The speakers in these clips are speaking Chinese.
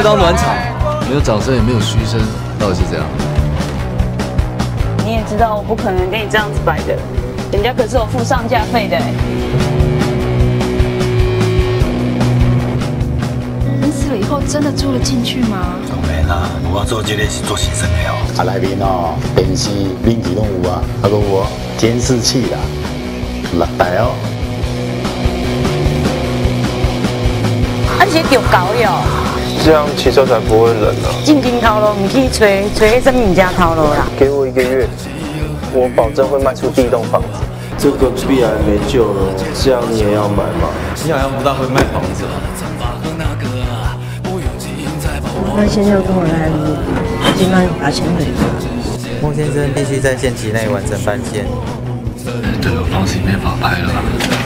当暖场，没有掌声也没有嘘声，到底是怎样？ 你也知道我不可能跟你这样子摆的，人家可是有付上架费的。 认识了以后真的住了进去吗？ 当然啦，我做这个是做牺牲的哦。 内面哦，电视、冷气拢有啊，还有我监视器啦，6台哦。 而且丢搞哟， 这样骑车才不会冷啊。 进京掏喽，你去吹生命家掏喽啦。 给我1个月，我保证会卖出第一栋房子。 这个必然没救了，这样你也要买吗？ 你好像不大会卖房子。 那现在要跟我来录，尽量把钱给他。 孟先生必须在限期内完成搬迁。 这个房子没法拍了。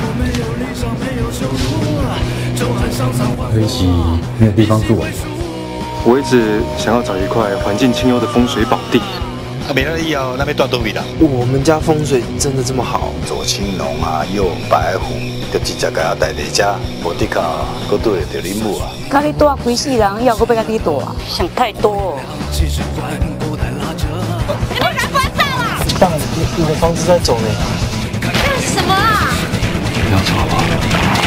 可惜没有地方住啊。 我一直想要找一块环境清幽的风水宝地。 没那以后那边断都比啦。 我们家风水真的这么好？ 左青龙啊，右白虎，就直接给他带回家，无得靠，搁对着你母啊。 家里多几世人，要搁要家己多啊，想太多哦。 你们还不要上啊！ 大，你的房子在走呢。 干什么啊？ 不要吵了。